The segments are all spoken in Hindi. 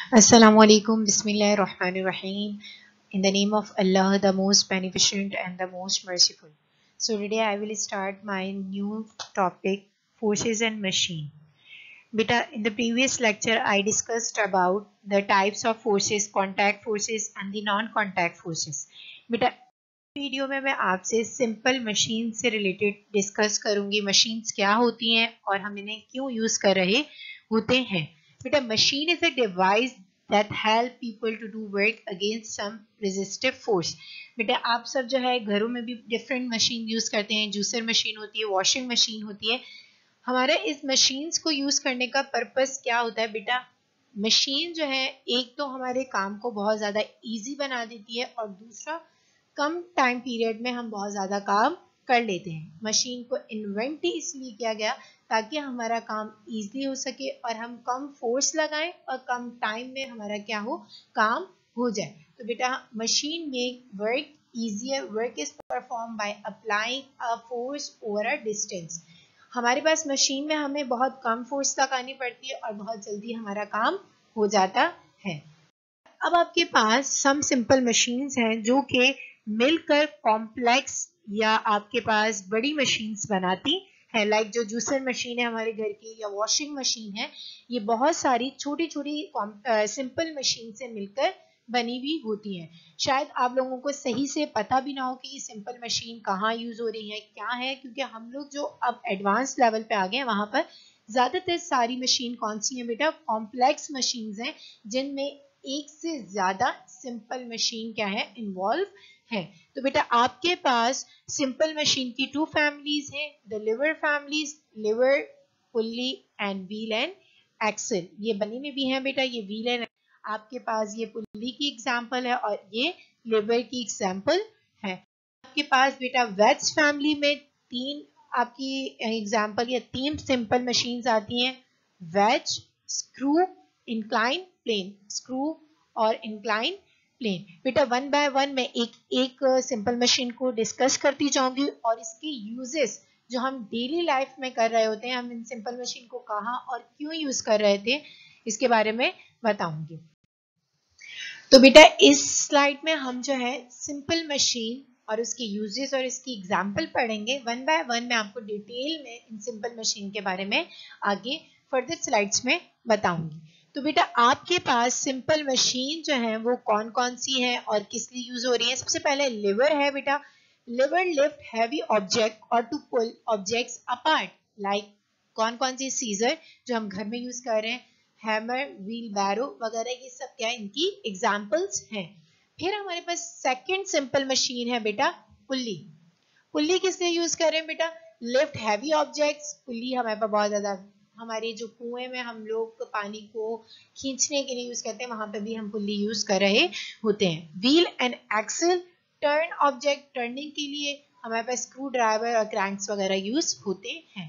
Assalamu alaikum, Bismillahir Rahmanir Rahim. In the name of Allah, the most beneficent and the most merciful. So today I will start my new topic, forces and machine. Beta, in the previous lecture I discussed about the types of forces, contact forces and the non-contact forces. Beta, video में मैं आपसे सिंपल मशीन से रिलेटेड डिस्कस करूंगी, मशीन्स क्या होती हैं और हम इन्हें क्यों यूज कर रहे होते हैं। बेटा, machine is a device that help people to do work against some resistive force. बेटा, आप सब जो है घरों में भी डिफरेंट मशीन यूज करते हैं, जूसर मशीन होती है, वॉशिंग मशीन होती है। हमारे इस मशीन्स को यूज करने का पर्पस क्या होता है बेटा? मशीन जो है एक तो हमारे काम को बहुत ज्यादा इजी बना देती है और दूसरा कम टाइम पीरियड में हम बहुत ज़्यादा काम कर लेते हैं। मशीन को इन्वेंट ही इसलिए किया गया ताकि हमारा काम इजीली हो सके और हम कम फोर्स लगाएं और कम टाइम में हमारा क्या हो, काम हो जाए। तो बेटा, machine make work easier. Work is performed by applying a force over a distance. हमारे पास मशीन में हमें बहुत कम फोर्स लगानी पड़ती है और बहुत जल्दी हमारा काम हो जाता है। अब आपके पास सम सिंपल मशीन्स हैं जो कि मिलकर कॉम्प्लेक्स या आपके पास बड़ी मशीन्स बनाती है। लाइक जो जूसर मशीन है हमारे घर की या वॉशिंग मशीन है, ये बहुत सारी छोटी छोटी सिंपल मशीन से मिलकर बनी हुई होती हैं। शायद आप लोगों को सही से पता भी ना हो कि ये सिंपल मशीन कहाँ यूज हो रही है, क्या है, क्योंकि हम लोग जो अब एडवांस लेवल पे आ गए हैं वहां पर ज्यादातर सारी मशीन कौन सी है बेटा? कॉम्प्लेक्स मशीन्स हैं जिनमें एक से ज्यादा सिंपल मशीन क्या है, इन्वॉल्व है। तो बेटा, आपके पास सिंपल मशीन की टू फैमिलीज हैं, the lever families, lever, pulley and wheel and axle. ये बनी में भी हैं बेटा, ये व्हील एंड आपके पास ये पुल्ली की एग्जांपल है और ये लिवर की एग्जांपल है। आपके पास बेटा वेज फैमिली में तीन आपकी एग्जांपल या तीन सिंपल मशीन्स आती हैं, wedge, screw, incline plane. Screw और इंक्लाइन प्लेन। बेटा, वन बाय वन मैं एक एक सिंपल मशीन को डिस्कस करती जाऊंगी और इसके यूजेस जो हम डेली लाइफ में कर रहे होते हैं, हम इन सिंपल मशीन को कहाँ और क्यों यूज कर रहे थे, इसके बारे में बताऊंगी। तो बेटा, इस स्लाइड में हम जो है सिंपल मशीन और उसके यूजेस और इसकी एग्जांपल पढ़ेंगे। वन बाय वन मैं आपको डिटेल में इन सिंपल मशीन के बारे में आगे फर्दर स्लाइड्स में बताऊंगी। तो बेटा, आपके पास सिंपल मशीन जो है वो कौन कौन सी है और किस लिए यूज हो रही है? सबसे पहले लिवर है बेटा। लिवर लिफ्ट हैवी ऑब्जेक्ट और to pull objects apart. Like कौन कौन सी सीजर जो हम घर में यूज कर रहे हैं, हैमर, व्हील बैरो वगैरह, ये सब क्या है, इनकी एग्जांपल्स हैं। फिर हमारे पास सेकंड सिंपल मशीन है बेटा, पुल्ली। पुल्ली किस लिए यूज कर रहे हैं बेटा? Lift heavy objects. पुल्ली हमारे पास बहुत ज्यादा, हमारे जो कुएं में हम लोग पानी को खींचने के लिए यूज करते हैं, वहां पे भी हम पुल्ली यूज कर रहे होते हैं। Wheel and axle, turn object turning के लिए हमारे पास स्क्रू ड्राइवर और क्रैंक्स वगैरह यूज होते हैं।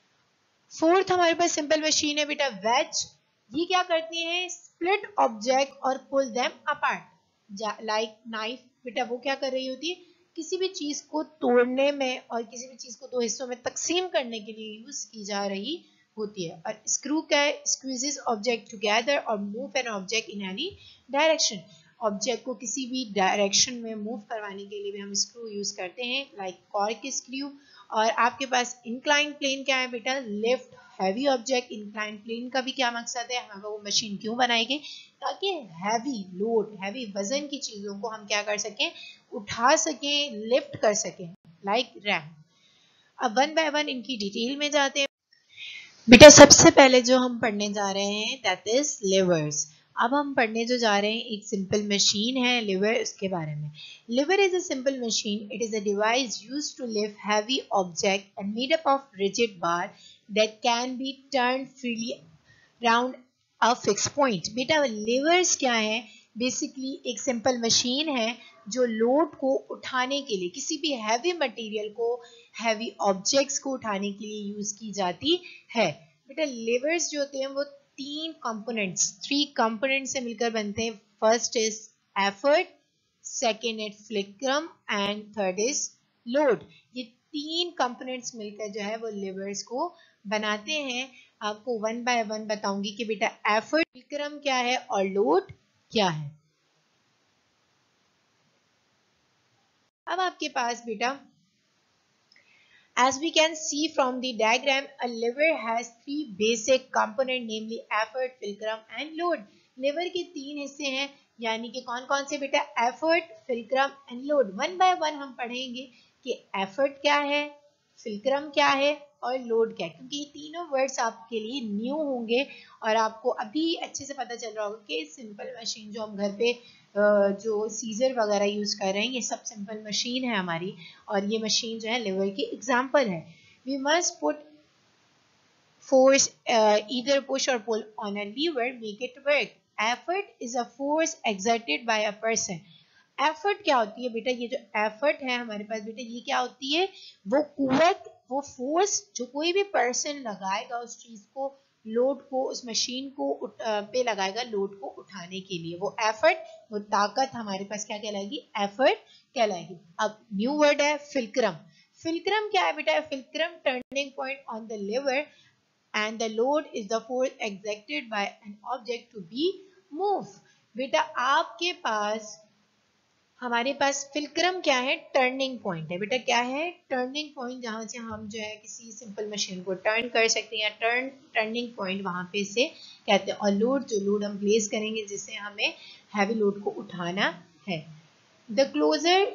फोर्थ हमारे पास सिंपल मशीन है बेटा, वेज। ये क्या करती है? स्प्लिट ऑब्जेक्ट और pull them apart. Like knife. बेटा, वो क्या कर रही होती है? किसी भी चीज को तोड़ने में और किसी भी चीज को दो हिस्सों में तकसीम करने के लिए यूज की जा रही होती है। और स्क्रू क्या है? स्क्वीजेस ऑब्जेक्ट टुगेदर और move an object in any direction. Object को किसी भी डायरेक्शन में मूव करवाने के लिए भी हम स्क्रू यूज करते हैं, लाइक कॉर्क स्क्रू। और आपके पास इंक्लाइन प्लेन क्या है बेटा? Lift heavy object. Incline plane का भी क्या मकसद है, हमें वो मशीन क्यों बनाई गई? ताकि हैवी लोड, हैवी वजन की चीजों को हम क्या कर सकें, उठा सकें, लिफ्ट कर सकें, लाइक रैम्प। अब वन बाय वन इनकी डिटेल में जाते हैं। बेटा, सबसे पहले जो हम पढ़ने जा रहे हैं दैट इज लिवर्स। अब हम पढ़ने जो जा रहे हैं एक सिंपल मशीन है लिवर, उसके बारे में। Lever is a simple machine. It is a device used to lift heavy object and made up of rigid bar that can be turned freely round a fix point. बेटा, लिवर्स क्या है? बेसिकली एक सिंपल मशीन है जो लोड को उठाने के लिए, किसी भी हैवी मटेरियल को, हैवी ऑब्जेक्ट्स को उठाने के लिए यूज की जाती है। बेटा, लिवर्स जो होते हैं वो तीन कंपोनेंट्स, थ्री कंपोनेंट से मिलकर बनते हैं। First is effort, second is fulcrum and third is load. ये तीन कंपोनेंट्स मिलकर जो है वो लिवर्स को बनाते हैं। आपको वन बाय वन बताऊंगी कि बेटा एफर्ट फिल्क्रम क्या है और लोड क्या है। अब आपके पास बेटा as we can see from the diagram, a lever has three basic component, namely effort, fulcrum and load. lever के तीन हिस्से हैं, यानी कि कौन कौन से बेटा, effort, fulcrum and load. One by one हम पढ़ेंगे कि effort क्या है, fulcrum क्या है और लोड क्या है, क्योंकि ये तीनों वर्ड्स आपके लिए न्यू होंगे और आपको अभी अच्छे से पता चल रहा होगा कि सिंपल मशीन जो हम घर पे जो सीजर वगैरह यूज कर रहे हैं, ये सब सिंपल मशीन है हमारी, और ये मशीन जो है लिवर की एग्जांपल है. We must put force either push or pull on a lever make it work. Effort is a force exerted by a person. Effort क्या होती है बेटा, ये जो एफर्ट है हमारे पास बेटा, ये क्या होती है, वो कुव्वत, वो फोर्स जो कोई भी पर्सन लगाएगा उस चीज को, लोड को, उस मशीन को पे लगाएगा लोड को उठाने के लिए, वो एफर्ट, वो ताकत हमारे पास क्या कहलाएगी, एफर्ट कहलाएगी. अब न्यू वर्ड है फिल्क्रम. फिल्क्रम क्या है बेटा, fulcrum turning point on the lever and the load is the force exerted by an object to be moved. बेटा आपके पास, हमारे पास फिल्क्रम क्या है, टर्निंग पॉइंट है बेटा. क्या है, टर्निंग पॉइंट, जहां से हम जो है किसी सिंपल मशीन को टर्न कर सकते हैं, टर्निंग पॉइंट वहां पे से कहते हैं. और लोड, जो लोड हम प्लेस करेंगे जिससे हमें हैवी लोड को उठाना है. The closer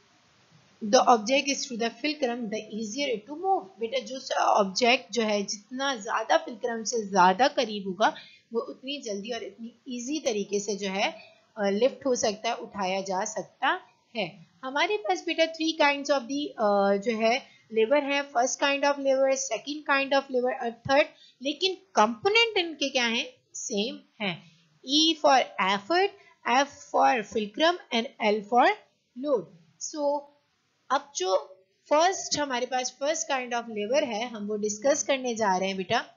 the object is to the fulcrum the easier it to move. बेटा जो ऑब्जेक्ट जो है जितना ज्यादा fulcrum से ज्यादा करीब होगा वो उतनी जल्दी और इतनी इजी तरीके से जो है लिफ्ट हो सकता है, उठाया जा सकता है. हमारे पास बेटा थ्री काइंड्स ऑफ दी जो है लेवर है. First kind of lever, second kind of lever और थर्ड, लेकिन कंपोनेंट इनके क्या है, सेम है. E for effort, F for fulcrum and L for load. So अब जो फर्स्ट हमारे पास फर्स्ट काइंड ऑफ लेवर है, हम वो डिस्कस करने जा रहे हैं बेटा.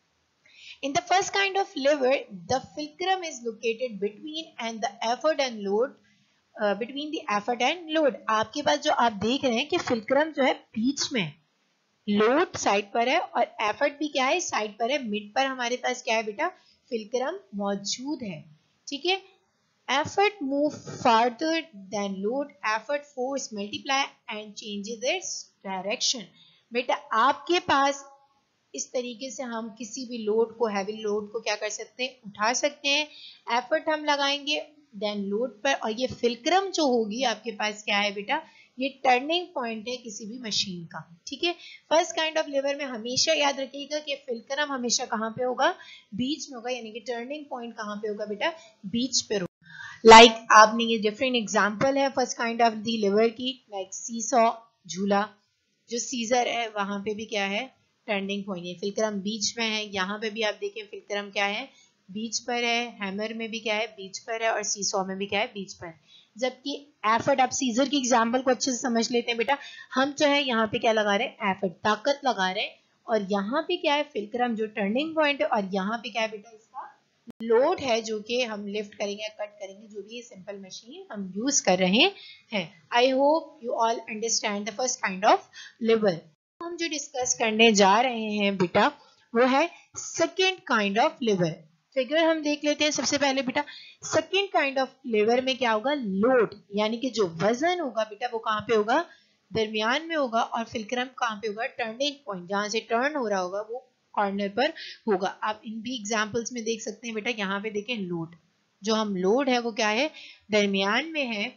In the first kind of lever the fulcrum is located between and the effort and load, between the effort and load. आपके पास जो आप देख रहे हैं कि fulcrum जो है बीच में, लोड साइड पर है और एफर्ट भी क्या है, साइड पर है. मिड पर हमारे पास क्या है बेटा, fulcrum मौजूद है. ठीक है. Effort move farther than load. Effort force multiply and changes its direction. बेटा आपके पास इस तरीके से हम किसी भी लोड को, हैवी लोड को क्या कर सकते हैं, उठा सकते हैं. एफर्ट हम लगाएंगे देन लोड पर, और ये फिल्क्रम जो होगी आपके पास क्या है बेटा, ये टर्निंग पॉइंट है किसी भी मशीन का. ठीक है. फर्स्ट काइंड ऑफ लेवर में हमेशा याद रखिएगा कि फिल्क्रम हमेशा कहाँ पे होगा, बीच में होगा, यानी कि टर्निंग पॉइंट कहाँ पे होगा बेटा, बीच पे. लाइक आपने ये डिफरेंट एग्जांपल है first kind of the lever की, लाइक सीसॉ, झूला. जो सीजर है वहां पे भी क्या है, टर्निंग पॉइंट है. फिल्क्रम बीच में है, यहाँ पे भी आप देखें फिल्क्रम क्या है, बीच पर है. हैमर में भी क्या है, बीच पर है. और सीसॉ में भी क्या है, बीच पर. जबकि एफर्ट, आप सीजर की एग्जाम्पल को अच्छे से समझ लेते हैं बेटा. हम जो है यहाँ पे क्या लगा रहे हैं, एफर्ट, ताकत लगा रहे हैं. और यहाँ पे क्या है, फिल्क्रम जो टर्निंग पॉइंट है. और यहाँ पे क्या है बेटा, इसका लोड है जो कि हम लिफ्ट करेंगे, कट करेंगे, जो भी सिंपल मशीन हम यूज कर रहे हैं. I hope you all understand the first kind of lever. हम जो डिस्कस करने जा रहे हैं बेटा वो है second kind of lever. Figure हम देख लेते हैं सबसे पहले बेटा. सेकेंड काइंड ऑफ लेवर में क्या होगा, लोड, यानी कि जो वजन होगा बेटा वो कहाँ पे होगा, दरमियान में होगा. और फिल्क्रम कहाँ पे होगा, टर्निंग पॉइंट, जहां से टर्न हो रहा होगा वो कॉर्नर पर होगा. आप इन भी एग्जांपल्स में देख सकते हैं बेटा. यहाँ पे देखें लोड, जो हम लोड है वो क्या है, दरमियान में है.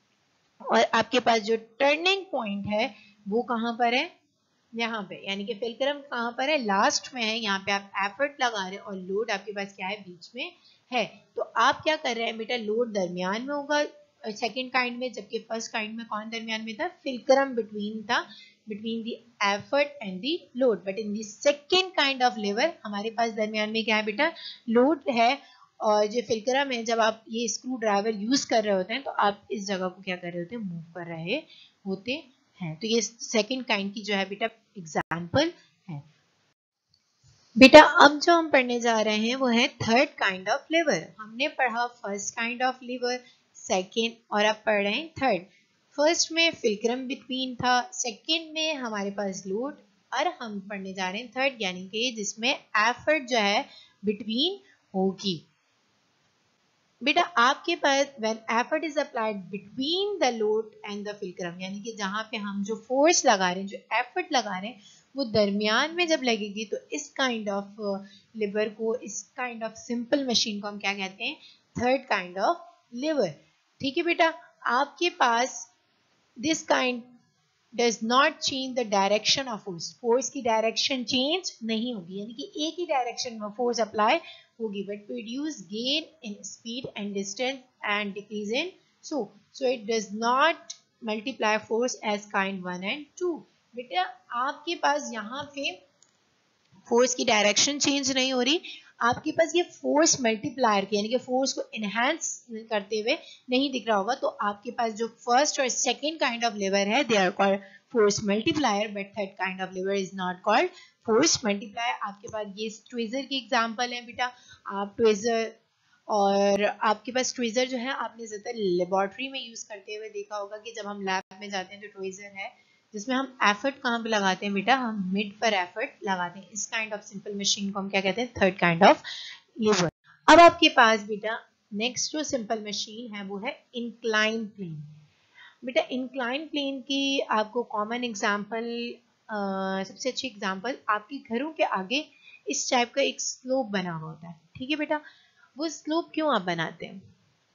और आपके पास जो टर्निंग पॉइंट है वो कहाँ पर है, यहाँ पे, यानी कि फिल्क्रम कहाँ पर है, लास्ट में है. यहाँ पे आप एफर्ट लगा रहे हैं और लोड आपके पास क्या है, बीच में है. तो आप क्या कर रहे हैं बेटा, लोड दरमियान में होगा सेकेंड काइंड में, जबकि फर्स्ट काइंड में कौन दरमियान में था, फिल्क्रम बिटवीन था, between the effort and the load. But in the second kind of lever हमारे पास दरमियान में क्या है बेटा, लोड है. और जो फिल्क्रम है, जब आप ये स्क्रू ड्राइवर यूज कर रहे होते हैं तो आप इस जगह को क्या कर रहे होते हैं, मूव कर रहे होते हैं. तो ये सेकंड काइंड की जो है बेटा एग्जांपल है. बेटा अब जो हम पढ़ने जा रहे हैं वो है थर्ड काइंड ऑफ लेवर. हमने पढ़ा first kind of lever, second, और अब पढ़ रहे हैं थर्ड. फर्स्ट में फिल्क्रम बिटवीन था, सेकेंड में हमारे पास लोड, और हम पढ़ने जा रहे हैं थर्ड, यानी कि जिसमें एफर्ट जो है बिटवीन होगी. बेटा आपके पास when effort is applied between the load and the fulcrum, यानी कि जहां पे हम जो फोर्स लगा रहे हैं, जो एफर्ट लगा रहे हैं, वो दरमियान में जब लगेगी तो इस काइंड ऑफ लिवर को, इस काइंड ऑफ सिंपल मशीन को हम क्या कहते हैं, थर्ड काइंड ऑफ लिवर। ठीक है बेटा, आपके पास this kind does not change the direction of force, force की डायरेक्शन चेंज नहीं होगी, यानी कि एक ही डायरेक्शन में फोर्स अप्लाई होगी, but produce gain in speed and distance and decrease in so it does not multiply force as kind 1 and 2। बेटा आपके पास यहाँ पे फोर्स की डायरेक्शन चेंज नहीं हो रही, आपके पास ये फोर्स मल्टीप्लायर की, यानी कि फोर्स को इनहेंस करते हुए नहीं दिख रहा होगा, तो आपके पास जो फर्स्ट और सेकंड काइंड ऑफ लिवर है they are called force multiplier, but third kind of lever is not called force multiplier. आपके पास ये ट्विजर की एग्जांपल है बेटा, आप ट्विजर, और आपके पास ट्विजर जो है आपने ज़्यादातर लेबोरेटरी में यूज करते हुए देखा होगा कि जब हम लैब में जाते हैं तो ट्विजर है जिसमें हम एफर्ट कहाँ पे लगाते हैं बेटा, हम मिड पर एफर्ट लगाते हैं। इस काइंड ऑफ सिंपल मशीन को हम क्या कहते हैं, थर्ड काइंड ऑफ लीवर। अब आपके पास बेटा नेक्स्ट जो सिंपल मशीन है वो है इंक्लाइन प्लेन। बेटा इंक्लाइन प्लेन की आपको कॉमन एग्जांपल, सबसे अच्छी एग्जांपल आपके घरों के आगे इस टाइप का एक स्लोप बना हुआ होता है। ठीक है बेटा, वो स्लोप क्यों आप बनाते हैं,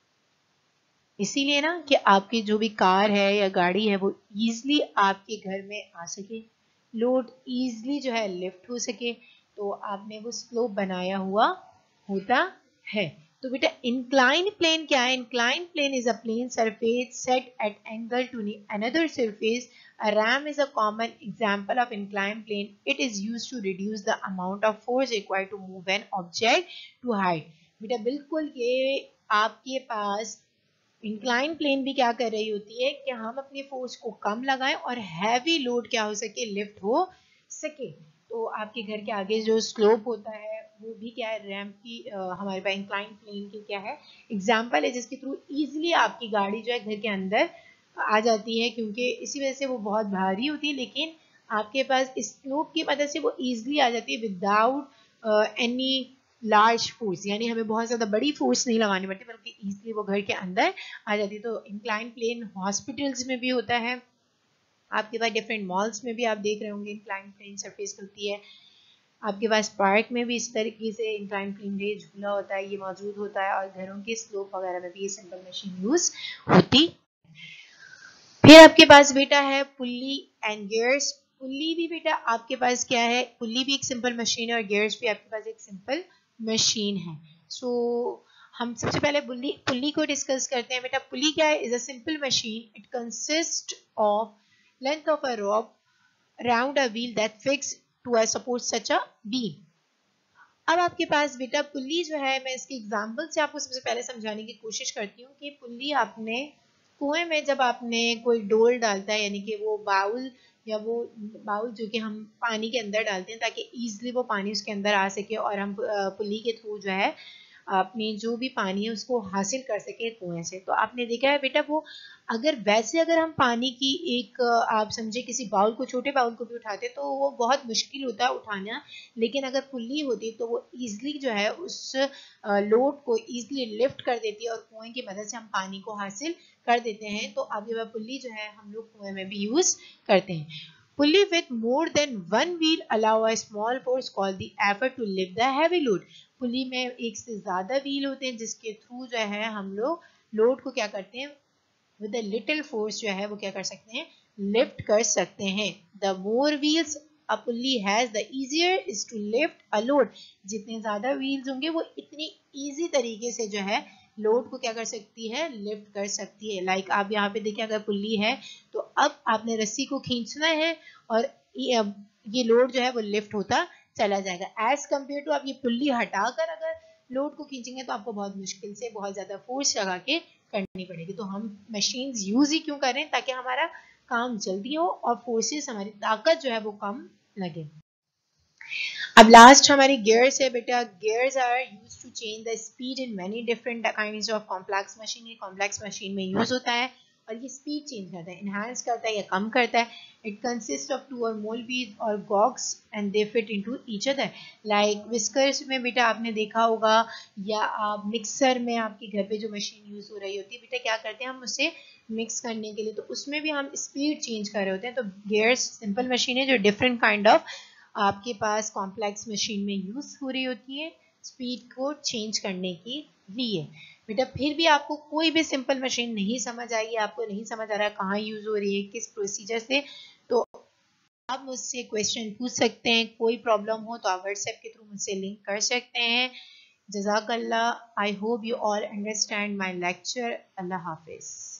इसीलिए ना कि आपकी जो भी कार है या गाड़ी है वो इजीली आपके घर में आ सके, लोड इजीली जो है लिफ्ट हो सके, तो आपने वो स्लोप बनाया हुआ होता है। तो बेटा इंक्लाइन प्लेन क्या है, incline plane is a plane surface set at angle to another surface. A ram is a common example of inclined plane. It is used to reduce the amount of force required to move an object to height. बेटा बिल्कुल ये आपके पास इंक्लाइन प्लेन भी क्या कर रही होती है कि हम अपने फोर्स को कम लगाएं और हैवी लोड क्या हो सके, लिफ्ट हो सके। तो आपके घर के आगे जो स्लोप होता है वो भी क्या है, रैम्प की हमारे पास इंक्लाइन प्लेन की क्या है, एग्जांपल है, जिसके थ्रू इजीली आपकी गाड़ी जो है घर के अंदर आ जाती है, क्योंकि इसी वजह से वो बहुत भारी होती है, लेकिन आपके पास स्लोप की मदद से वो इजीली आ जाती है विदाउट एनी लार्ज फोर्स, यानी हमें बहुत ज्यादा बड़ी फोर्स नहीं लगानी पड़ती, बल्कि इजीली वो घर के अंदर आ जाती है। तो इंक्लाइन प्लेन हॉस्पिटल्स में भी होता है, आपके पास डिफरेंट मॉल्स में भी आप देख रहे होंगे इंक्लाइन प्लेन सरफेस होती है, आपके पास पार्क में भी इस तरीके से इंक्लाइन प्लेन रे झूला होता है, ये मौजूद होता है, और घरों के स्लोप वगैरह में भी ये सिंपल मशीन यूज होती। फिर आपके पास बेटा है पुल्ली एंड गियर्स। पुल्ली भी बेटा आपके पास क्या है, पुल्ली भी एक सिंपल मशीन है और गियर्स भी आपके पास एक सिंपल मशीन है। सो हम सबसे पहले पुल्ली को डिस्कस करते हैं। बेटा पुल्ली क्या है, is a simple machine, it consist of length of a rope around a wheel that fix to a support such a beam. अब आपके पास बेटा पुल्ली जो है, मैं इसके एग्जांपल से आपको सबसे पहले समझाने की कोशिश करती हूँ कि पुल्ली आपने कुएं में जब आपने कोई डोल डालता है, यानी कि वो बाउल या वो बाउल जो कि हम पानी के अंदर डालते हैं ताकि इजीली वो पानी उसके अंदर आ सके और हम पुल्ली के थ्रू जो है अपनी जो भी पानी है उसको हासिल कर सके कुएं से। तो आपने देखा है बेटा वो अगर हम पानी की एक आप समझे किसी बाउल को, छोटे बाउल को भी उठाते तो वो बहुत मुश्किल होता है उठाना, लेकिन अगर पुल्ली होती तो वो इजीली जो है उस लोड को इजीली लिफ्ट कर देती है और कुएं की मदद से हम पानी को हासिल कर देते हैं। तो अब ये पुल्ली जो है हम लोग कुएं में भी यूज करते हैं। Pulley with more than one wheel allow a small force called the effort to lift the heavy load. Pulley में एक से ज्यादा व्हील होते हैं जिसके थ्रू जो है हम लोग लोड को क्या करते हैं, विद अ लिटिल फोर्स जो है वो क्या कर सकते हैं, लिफ्ट कर सकते हैं। The more wheels a pulley has the easier is to lift a load. जितने ज्यादा व्हील्स होंगे वो इतनी इजी तरीके से जो है लोड को क्या कर सकती है, लिफ्ट कर सकती है। लाइक आप यहाँ पे देखिए अगर पुल्ली है तो अब आपने रस्सी को खींचना है और ये लोड जो है वो लिफ्ट होता चला जाएगा। एज कम्पेयर टू आप ये पुल्ली हटाकर अगर लोड को खींचेंगे तो आपको बहुत मुश्किल से बहुत ज्यादा फोर्स लगा के करनी पड़ेगी। तो हम मशीन्स यूज ही क्यों करें, ताकि हमारा काम जल्दी हो और फोर्सेस, हमारी ताकत जो है वो कम लगे। अब लास्ट हमारी गियर्स है बेटा। Gears are used to change the speed in many different kinds of complex machine. ये कॉम्प्लेक्स मशीन में यूज होता है और ये स्पीड चेंज करता है, इनहांस करता है या कम करता है। इट कंसिस्ट ऑफ 2 और मोर बीज और cogs and they fit into each other. Like whiskers में बेटा आपने देखा होगा, या आप मिक्सर में आपके घर पे जो मशीन यूज हो रही होती है बेटा, क्या करते हैं हम उसे मिक्स करने के लिए, तो उसमें भी हम स्पीड चेंज कर रहे होते हैं। तो गियर्स सिंपल मशीन है जो डिफरेंट काइंड ऑफ आपके पास कॉम्प्लेक्स मशीन में यूज हो रही होती है स्पीड को चेंज करने के लिए। बेटा फिर भी आपको कोई भी सिंपल मशीन नहीं समझ आई, आपको नहीं समझ आ रहा है कहाँ यूज हो रही है किस प्रोसीजर से, तो आप मुझसे क्वेश्चन पूछ सकते हैं। कोई प्रॉब्लम हो तो आप व्हाट्सएप के थ्रू मुझसे लिंक कर सकते हैं। जज़ाकल्लाह। I hope you all understand my lecture. अल्लाह हाफिज।